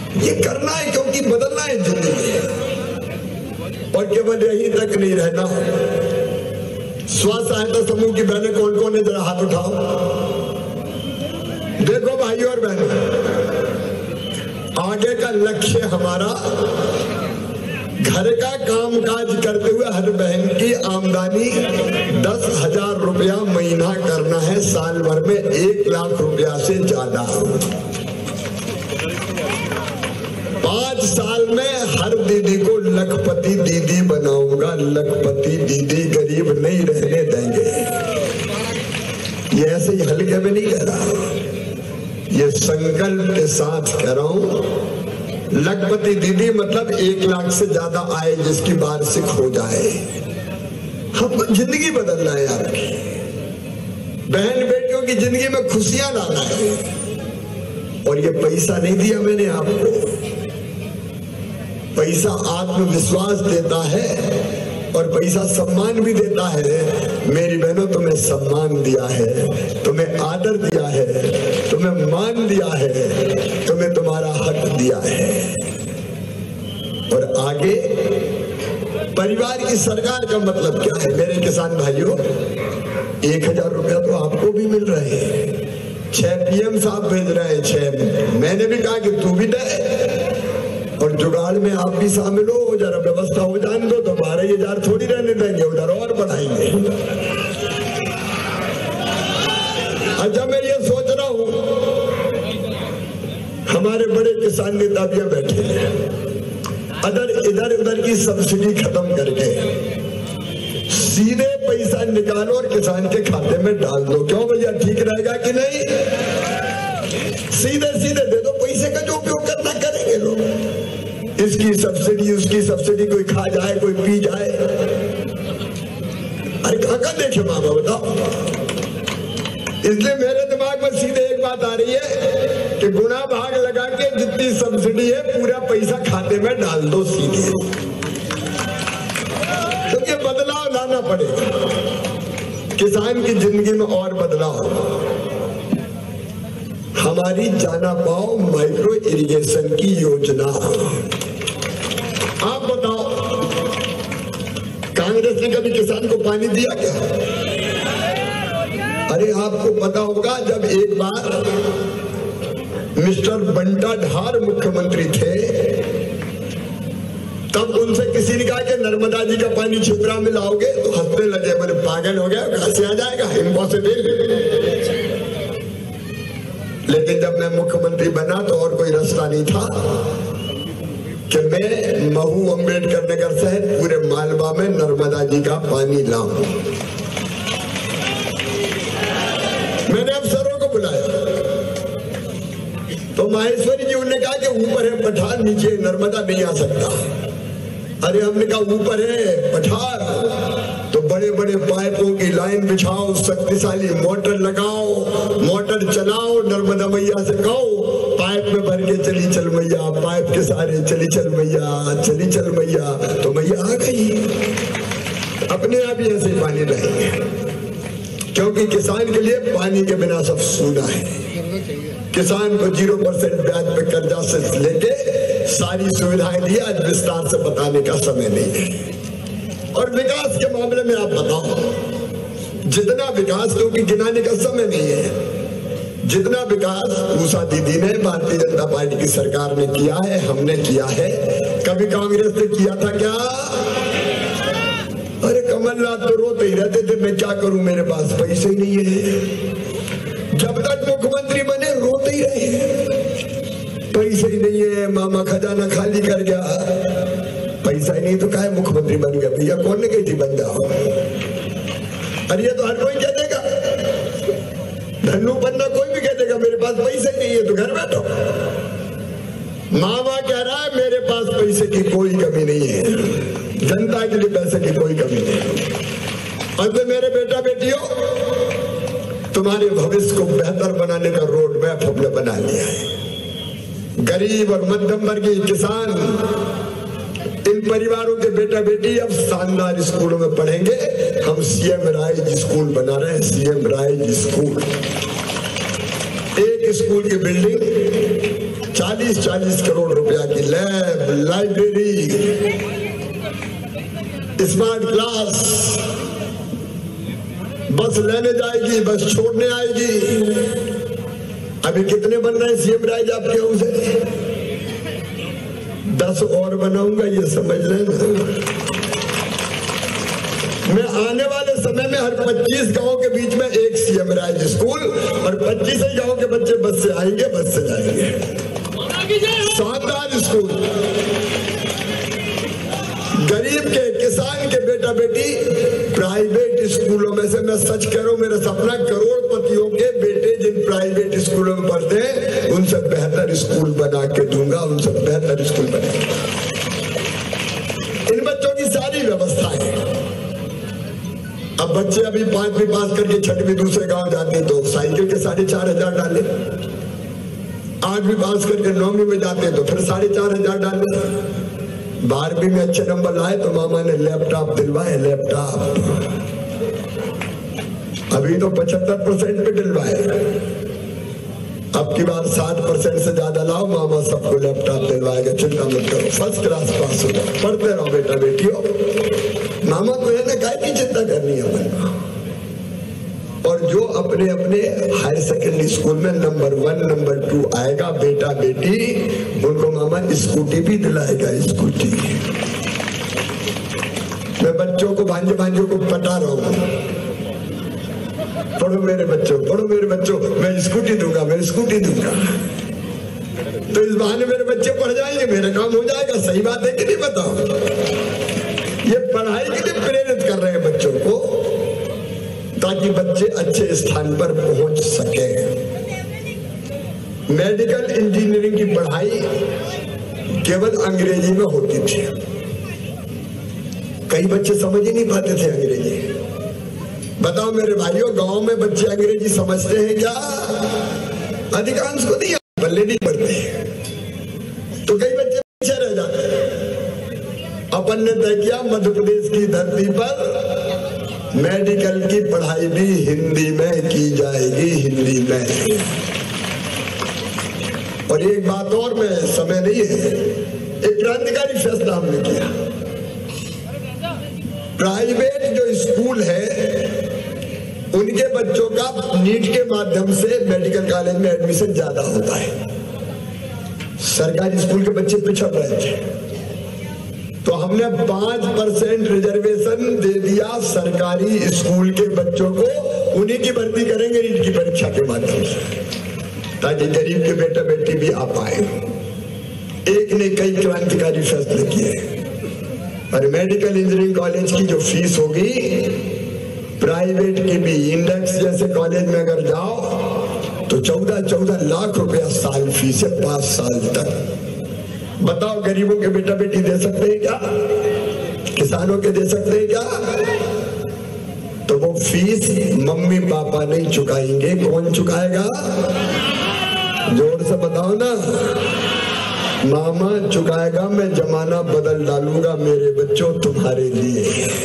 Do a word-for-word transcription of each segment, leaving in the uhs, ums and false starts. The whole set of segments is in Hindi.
ये करना है क्योंकि बदलना है जिंदगी। और केवल यही तक नहीं रहना। स्व सहायता समूह की बहनें कौन कौन है, जरा हाथ उठाओ। देखो भाई और बहनों, आगे का लक्ष्य हमारा घर का काम काज करते हुए हर बहन की आमदनी दस हजार रुपया महीना करना है, साल भर में एक लाख रुपया से ज्यादा। पांच साल में हर दीदी को लखपति दीदी बनाऊंगा। लखपति दीदी गरीब नहीं रहने देंगे। ये ऐसे ही हल्के में नहीं कह रहा, ये संकल्प के साथ कह रहा हूं। लखपति दीदी मतलब एक लाख से ज्यादा आय जिसकी वार्षिक हो जाए। हम जिंदगी बदलना है आपकी, बहन बेटियों की जिंदगी में खुशियां लाना है। और ये पैसा नहीं दिया मैंने आपको, पैसा आत्मविश्वास देता है और पैसा सम्मान भी देता है। मेरी बहनों, तुम्हें सम्मान दिया है, तुम्हें आदर दिया है, तुम्हें मान दिया है, तुम्हें तुम्हारा हक दिया है। और आगे परिवार की सरकार का मतलब क्या है मेरे किसान भाइयों? एक हजार रुपया तो आपको भी मिल रहे हैं, छह पीएम साहब भेज रहे हैं, छह मैंने भी कहा कि तू भी दे। और जुगाड़ में आप भी शामिल हो, जरा व्यवस्था हो जाने दो तो बारह हजार थोड़ी रहने देंगे, उधर और बढ़ाएंगे। अच्छा, मैं ये सोच रहा हूं, हमारे बड़े किसान नेता भी बैठे हैं, अदर इधर उधर की सब्सिडी खत्म करके सीधे पैसा निकालो और किसान के खाते में डाल दो। क्यों भैया, ठीक रहेगा कि नहीं? सीधे सीधे दे दो, पैसे का जो उपयोग करना करेंगे लोग। इसकी सब्सिडी उसकी सब्सिडी, कोई खा जाए कोई पी जाए। अरे कहाँ देखे मामा, बताओ। इसलिए मेरे दिमाग में सीधे एक बात आ रही है कि गुना भाग लगा के जितनी सब्सिडी है पूरा पैसा खाते में डाल दो सीधे। तो ये बदलाव लाना पड़ेगा किसान की जिंदगी में, और बदलाव। हमारी जाना पाओ माइक्रो इरिगेशन की योजना, आप बताओ, कांग्रेस ने कभी किसान को पानी दिया क्या? अरे आपको पता होगा, जब एक बार मिस्टर बंटा ढार मुख्यमंत्री थे, तब उनसे किसी ने कहा कि नर्मदा जी का पानी छिपरा में लाओगे, तो हंसने लगे, बोले पागल हो गया, कहां से आ जाएगा, इम्पॉसिबल। लेकिन जब मैं मुख्यमंत्री बना तो और कोई रास्ता नहीं था कि मैं महू अम्बेडकर नगर सहित पूरे मालवा में नर्मदा जी का पानी लाऊं। मैंने अफसरों को बुलाया तो माहेश्वरी जी उन्होंने कहा कि ऊपर है पठार, नीचे नर्मदा नहीं आ सकता। अरे हमने कहा ऊपर है पठार तो बड़े बड़े पाइपों की लाइन बिछाओ, शक्तिशाली मोटर लगाओ, मोटर चलाओ, नर्मदा मैया से कहो पाइप में भर के चली चल मैया, पाइप के सारे चली चल मैया, चली चल मैया, तो मैया आ गई। अपने आप ही ऐसे पानी रहेंगे, क्योंकि किसान के लिए पानी के बिना सब सूना है। किसान को जीरो परसेंट ब्याज पे कर्जा से लेके सारी सुविधाएं दी, आज विस्तार से बताने का समय नहीं है। और विकास के मामले में आप बताओ, जितना विकास, क्योंकि गिनाने का समय नहीं है, जितना विकास उषा दीदी ने, भारतीय जनता पार्टी की सरकार ने किया है, हमने किया है, कभी कांग्रेस ने किया था क्या? अरे कमलनाथ तो रोते ही रहते थे, मैं क्या करूं, मेरे पास पैसे ही नहीं है। जब तक मुख्यमंत्री बने रोते ही रहे, पैसे ही नहीं है, मामा खजाना खाली कर गया। पैसा ही नहीं तो काहे मुख्यमंत्री बन गया? भैया कौन ने कही थी बन जाओ? अरे ये तो हर कोई कह देगा, धन्नू बनना कोई भी कह देगा, मेरे पास पैसे नहीं है तो घर बैठो। मामा कह रहा है मेरे पास पैसे की कोई कमी नहीं है, जनता के लिए पैसे की कोई कमी नहीं। और तो मेरे बेटा बेटियों, तुम्हारे भविष्य को बेहतर बनाने का रोड मैप हमने बना लिया है। गरीब और मध्यम वर्गीय किसान, इन परिवारों के बेटा बेटी अब शानदार स्कूलों में पढ़ेंगे। हम सीएम राइज स्कूल बना रहे हैं, सीएम राइज स्कूल। एक स्कूल की बिल्डिंग चालीस चालीस करोड़ रुपया की लैब, लाइब्रेरी, स्मार्ट क्लास, बस लेने जाएगी, बस छोड़ने आएगी। अभी कितने बन रहे हैं सीएम राज आपके यहाँ से? दस और बनाऊंगा, ये समझ लेना। मैं आने वाले समय में हर पच्चीस गांव के बीच में एक सीएम राज स्कूल और पच्चीस ही गांव के बच्चे बस से आएंगे, बस से जाएंगे। शानदार स्कूल, गरीब के, किसान के बेटा बेटी प्राइवेट स्कूलों में से, मैं सच कह रहा हूं, मेरा सपना करोड़पतियों के बेटे जिन प्राइवेट स्कूलों में पढ़ते हैं उनसे बेहतर स्कूल बना के दूंगा, उनसे बेहतर स्कूल बना। इन बच्चों की सारी व्यवस्था है। अब बच्चे अभी पांचवी पास करके छठवीं दूसरे गांव जाते हैं तो साइकिल के साढ़े चार हजार डाले, आठवीं पास करके नौवीं में जाते हैं तो फिर साढ़े चार हजार डाले, बारहवीं में अच्छे नंबर लाए तो मामा ने लैपटॉप दिलवाए, लैपटॉप। अभी तो पचहत्तर परसेंट पे दिलवाए, अब की बार साठ परसेंट से ज्यादा लाओ, मामा सबको लैपटॉप दिलवाएगा, चिंता मत करो, फर्स्ट क्लास पास हो जाओ, पढ़ते रहो बेटा बेटियों। मामा को है ना काय की चिंता करनी है अपन। और जो अपने अपने हायर सेकेंडरी स्कूल में नंबर वन नंबर टू आएगा बेटा बेटी, उनको मामा स्कूटी भी दिलाएगा, स्कूटी। मैं बच्चों को, भांजे भांजों को पटा रहा हूँ, पढ़ो मेरे बच्चों, पढ़ो मेरे बच्चों, मैं स्कूटी दूंगा, मैं स्कूटी दूंगा। तो इस बहाने मेरे बच्चे पढ़ जाएंगे, मेरा काम हो जाएगा। सही बात है कि नहीं बताओ? ये पढ़ाई के लिए प्रेरित कर रहे हैं बच्चों को ताकि बच्चे अच्छे स्थान पर पहुंच सके। मेडिकल इंजीनियरिंग की पढ़ाई केवल अंग्रेजी में होती थी, कई बच्चे समझ ही नहीं पाते थे अंग्रेजी। बताओ मेरे भाइयों, गांव में बच्चे अंग्रेजी समझते हैं क्या? अधिकांश को नहीं, बल्ले नहीं पढ़ते, तो कई बच्चे पीछे रह जाते हैं। अपन ने तय किया मध्य प्रदेश की धरती पर मेडिकल की पढ़ाई भी हिंदी में की जाएगी, हिंदी में। और एक बात और, में समय नहीं है, एक क्रांतिकारी फैसला हमने किया। प्राइवेट जो स्कूल है उनके बच्चों का नीट के माध्यम से मेडिकल कॉलेज में एडमिशन ज्यादा होता है। सरकारी स्कूल के बच्चे पिछड़ रहे थे, तो हमने पांच परसेंट रिजर्वेशन दे दिया सरकारी स्कूल के बच्चों को, उन्हीं की भर्ती करेंगे नीट की परीक्षा के माध्यम से, ताकि गरीब के बेटा बेटी भी आ पाए। एक ने कई क्रांतिकारी फैसले किए। और मेडिकल इंजीनियरिंग कॉलेज की जो फीस होगी, प्राइवेट की भी, इंडेक्स जैसे कॉलेज में अगर जाओ तो चौदह चौदह लाख रुपया साल फीस है, पांच साल तक। बताओ गरीबों के बेटा बेटी दे सकते हैं क्या? किसानों के दे सकते हैं क्या? तो वो फीस मम्मी पापा नहीं चुकाएंगे, कौन चुकाएगा? जोर से बताओ ना, मामा चुकाएगा। मैं जमाना बदल डालूंगा मेरे बच्चों तुम्हारे लिए।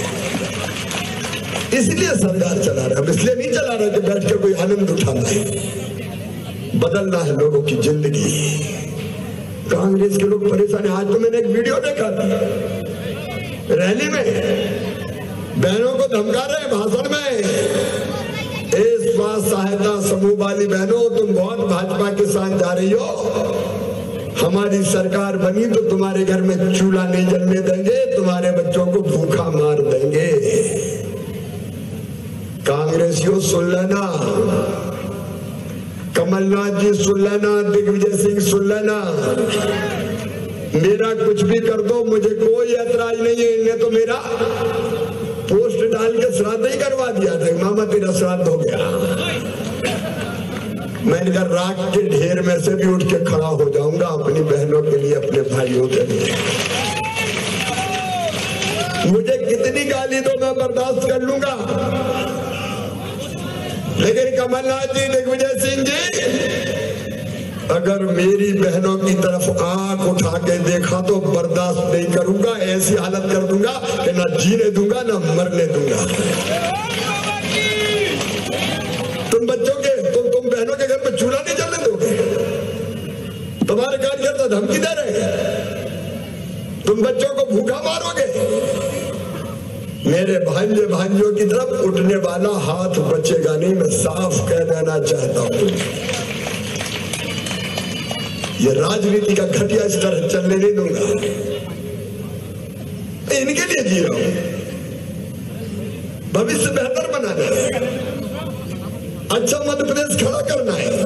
इसलिए सरकार चला रहा है, इसलिए नहीं चला रहा कि बैठ के कोई आनंद उठाना है। बदलना है लोगों की जिंदगी। कांग्रेस के लोग परेशान है। आज तो मैंने एक वीडियो देखा था, रैली में बहनों को धमका रहे हैं भाषण में, इस स्वास्थ्य सहायता समूह वाली बहनों, तुम बहुत भाजपा के साथ जा रही हो, हमारी सरकार बनी तो तुम्हारे घर में चूल्हा नहीं जलने देंगे, तुम्हारे बच्चों को भूखा मार देंगे। कांग्रेसियों सुन लेना, कमलनाथ जी सुन लेना, दिग्विजय सिंह सुन लेना, मेरा कुछ भी कर दो, मुझे कोई ऐतराज नहीं है। इन्हें तो मेरा पोस्ट डाल के श्राद्ध ही करवा दिया था, मामा तेरा श्राद्ध हो गया। मैंने कहा राख के ढेर में से भी उठ के खड़ा हो जाऊंगा अपनी बहनों के लिए, अपने भाइयों के लिए। मुझे कितनी गाली दो मैं बर्दाश्त कर लूंगा, लेकिन कमलनाथ जी, दिग्विजय सिंह जी, अगर मेरी बहनों की तरफ आंख उठा के देखा तो बर्दाश्त नहीं करूंगा। ऐसी हालत कर दूंगा कि ना जीने दूंगा ना मरने दूंगा। तुम बच्चों के, तुम तुम बहनों के घर में चूल्हा नहीं जलने दोगे? तुम्हारे घर ज्यादा धमकी दे रहे हैं, तुम बच्चों को भूखा मारोगे। मेरे भांजे भांजियों की तरफ उठने वाला हाथ बचेगा नहीं, मैं साफ कह देना चाहता हूं। ये राजनीति का घटिया स्तर चलने नहीं दूंगा, इनके लिए जी रहा हूं, भविष्य बेहतर बनाना है, अच्छा मध्य प्रदेश खड़ा करना है।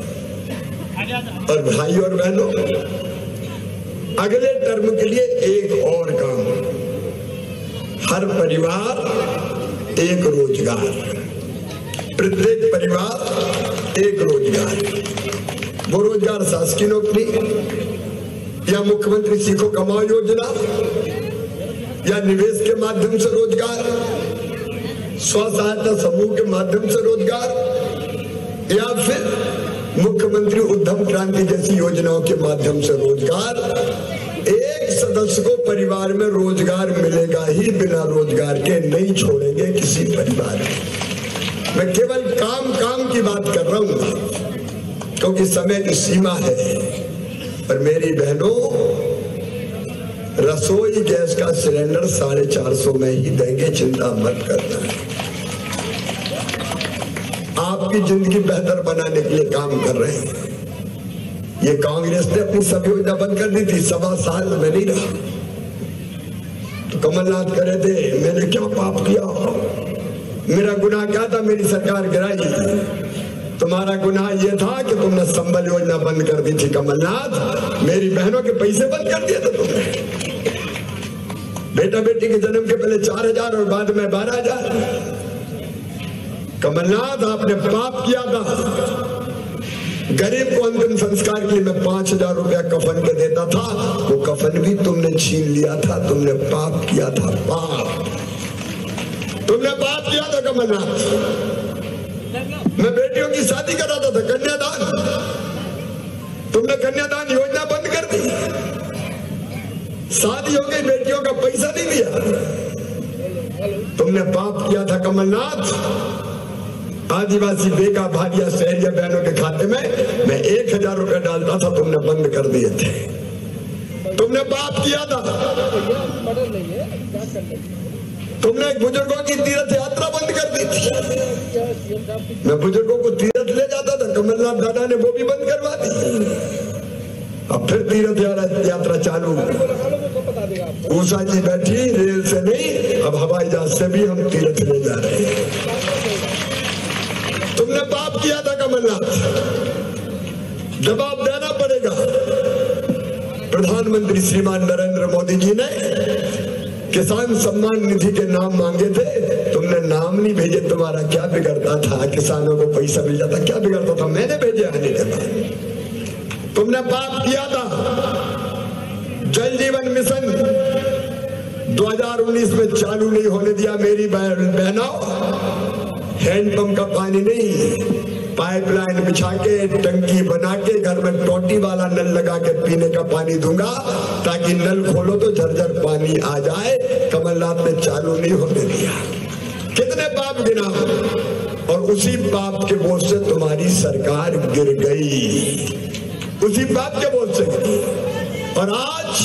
और भाई और बहनों, अगले टर्म के लिए एक और काम, हर परिवार एक रोजगार, प्रत्येक परिवार एक रोजगार। वो रोजगार शासकीय नौकरी या मुख्यमंत्री सीखो कमाओ योजना या निवेश के माध्यम से रोजगार, स्व सहायता समूह के माध्यम से रोजगार, या फिर मुख्यमंत्री उद्यम क्रांति जैसी योजनाओं के माध्यम से रोजगार। एक सदस्य को परिवार में रोजगार मिलेगा ही, बिना रोजगार के नहीं छोड़ेंगे किसी परिवार में। मैं केवल काम काम की बात कर रहा हूं क्योंकि समय की सीमा है। और मेरी बहनों, रसोई गैस का सिलेंडर साढ़े चार सौ में ही देंगे, चिंता मत करना। आपकी जिंदगी बेहतर बनाने के लिए काम कर रहे हैं। ये कांग्रेस ने अपनी सब योजना बंद कर दी थी, सवा साल में नहीं रहा। तो कमलनाथ कह रहे थे मैंने क्या पाप किया, मेरा गुनाह क्या था, मेरी सरकार गिराई। तुम्हारा गुनाह यह था कि तुमने संबल योजना बंद कर दी थी कमलनाथ, मेरी बहनों के पैसे बंद कर दिए थे तुमने। बेटा बेटी के जन्म के पहले चार हजार और बाद में बारह हजार। कमलनाथ आपने पाप किया था। गरीब को अंतिम संस्कार के लिए मैं पांच हजार रुपया कफन के देता था, वो कफन भी तुमने छीन लिया था। तुमने पाप किया था, पाप तुमने पाप किया था कमलनाथ। मैं बेटियों की शादी कराता था, कन्यादान, तुमने कन्यादान योजना बंद कर दी। शादी हो गई, बेटियों का पैसा नहीं दिया। तुमने पाप किया था कमलनाथ। आदिवासी बेगा भारिया शहरिया बहनों के खाते में मैं एक हजार रुपया डालता था, तुमने बंद कर दिए थे। तुमने पाप किया था। तुमने बुजुर्गों की तीर्थ यात्रा बंद कर दी थी। मैं बुजुर्गों को तीर्थ ले जाता था, कमलनाथ दादा ने वो भी बंद करवा दी। अब फिर तीर्थ यात्रा चालू। उषा जी बैठी रेल से नहीं, अब हवाई जहाज से भी हम तीर्थ ले जा रहे हैं। तुमने पाप किया था कमलनाथ, जवाब देना पड़ेगा। प्रधानमंत्री श्रीमान नरेंद्र मोदी जी ने किसान सम्मान निधि के नाम मांगे थे, तुमने नाम नहीं भेजे। तुम्हारा क्या बिगड़ता था, किसानों को पैसा मिल जाता, क्या बिगड़ता था, मैंने भेजे आने के बाद। तुमने पाप किया था। जल जीवन मिशन दो हज़ार उन्नीस में चालू नहीं होने दिया मेरी बहनों। हैंडपंप का पानी नहीं, पाइपलाइन बिछा के टंकी बना के घर में टोटी वाला नल लगा के पीने का पानी दूंगा, ताकि नल खोलो तो झरझर पानी आ जाए। कमलनाथ ने चालू नहीं होने दिया। कितने पाप गिना, और उसी पाप के बोझ से तुम्हारी सरकार गिर गई, उसी पाप के बोझ से गिरी। और आज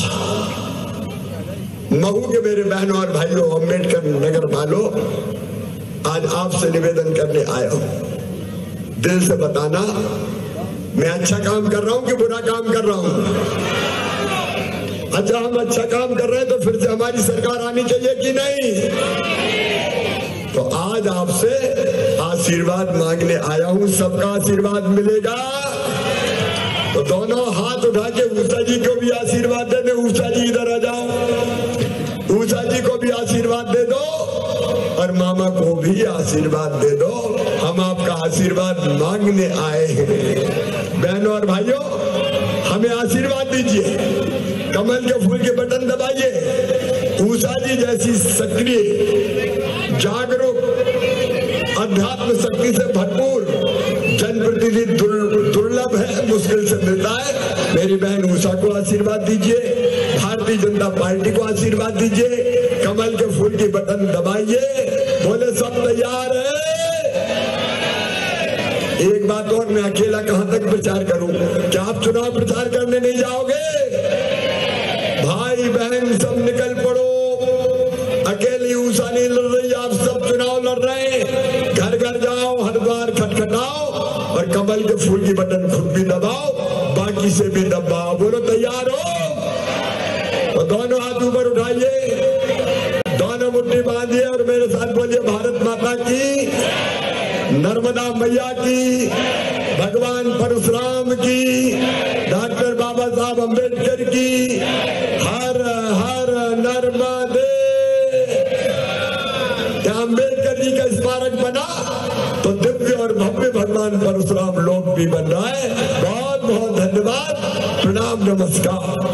महू के मेरे बहनों और भाइयों, अम्बेडकर नगर वालों, आज आपसे निवेदन करने आया हूं, दिल से बताना मैं अच्छा काम कर रहा हूं कि बुरा काम कर रहा हूं। अच्छा, हम अच्छा काम कर रहे हैं तो फिर से हमारी सरकार आनी चाहिए कि नहीं? तो आज आपसे आशीर्वाद मांगने आया हूं, सबका आशीर्वाद मिलेगा। तो दोनों हाथ उठा के उषा जी को भी आशीर्वाद दे दो। उषा जी इधर आ जाओ, उषा जी को भी आशीर्वाद दे दो और मामा को भी आशीर्वाद दे दो। हम आपका आशीर्वाद मांगने आए हैं। बहनों और भाइयों, हमें आशीर्वाद दीजिए, कमल के फूल के बटन दबाइए। उषा जी जैसी सक्रिय, जागरूक, अध्यात्म शक्ति से भरपूर जनप्रतिनिधि दुर्लभ है, मुश्किल से मिलता है। मेरी बहन उषा को आशीर्वाद दीजिए, भारतीय जनता पार्टी को आशीर्वाद दीजिए, कमल के फूल की बटन दबाइए। बोले सब तैयार है? एक बात और, मैं अकेला कहां तक प्रचार करूं? क्या आप चुनाव प्रचार करने नहीं जाओगे? बाकी से भी दबाओ। बोलो तैयार हो तो दोनों हाथ ऊपर उठाइए, दोनों मुट्ठी बांधिए और मेरे साथ बोलिए भारत माता की, नर्मदा मैया की, भगवान परशुराम की, डॉक्टर बाबा साहब अम्बेडकर की, हर हर नर्मदे। क्या अम्बेडकर जी का स्मारक बना तो दिव्य और भव्य भगवान परशुराम लोक भी बन रहा है। बहुत बहुत धन्यवाद, प्रणाम, नमस्कार।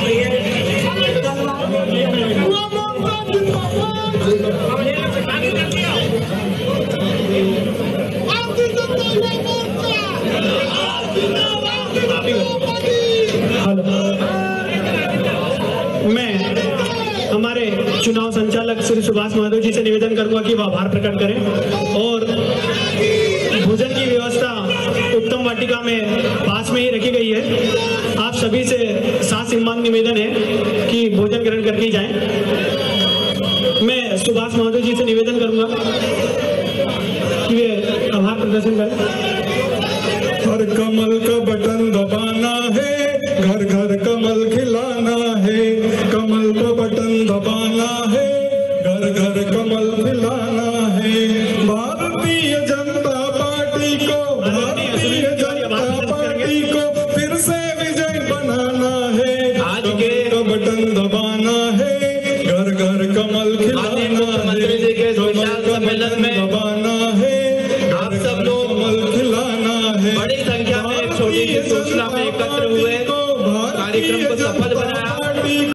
मैं हमारे चुनाव संचालक श्री सुभाष माधव जी से निवेदन करूंगा कि वह आभार प्रकट करें और भोजन की व्यवस्था उत्तम वाटिका में पास में ही रखी गई है। आप सभी से साथ सम्मान निवेदन है कि भोजन ग्रहण करके जाएं। मैं सुभाष माधव जी से निवेदन करूंगा कि वे आभार प्रदर्शन करें। हर कमल का बटन दबाना है, घर घर कमल खिलाना है, कमल का बटन दबाना है, घर घर कमल खिलाना है। भारतीय जनता पार्टी को, भारतीय जनता पार्टी को फिर से विजय बनाना है। आज के का बटन दबाना है, घर घर कमल खिलाना है, सम्मेलन में दबाना है, आप सब लोग कमल खिलाना है। बड़ी संख्या में छोटी सी सूचना में एकत्र हुए कार्यक्रम को सफल बनाया।